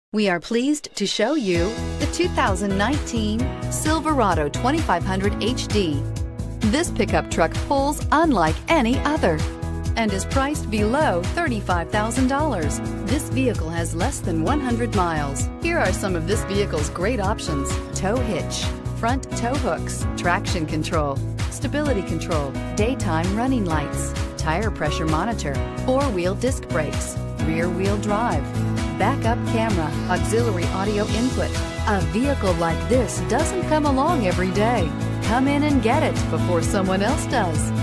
We are pleased to show you the 2019 Silverado 2500 HD. This pickup truck pulls unlike any other and is priced below $35,000. This vehicle has less than 100 miles. Here are some of this vehicle's great options: tow hitch, front tow hooks, traction control, stability control, daytime running lights, tire pressure monitor, four-wheel disc brakes, rear-wheel drive, backup camera, auxiliary audio input. A vehicle like this doesn't come along every day. Come in and get it before someone else does.